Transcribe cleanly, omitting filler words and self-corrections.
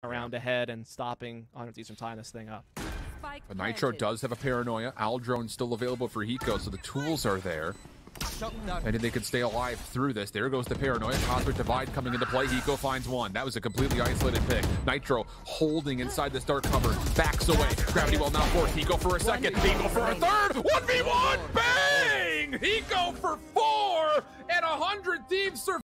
around ahead and stopping 100 Thieves from tying this thing up. But Nitro does have a paranoia. Aldrone still available for Hiko, so the tools are there. And they can stay alive through this. There goes the paranoia. Cosmic Divide coming into play. Hiko finds one. That was a completely isolated pick. Nitro holding inside this dark cover. Backs away. Gravity Well now fourth. Hiko for a second. Hiko for a third. 1v1. Bang! Hiko for 4 and 100 Thieves survive.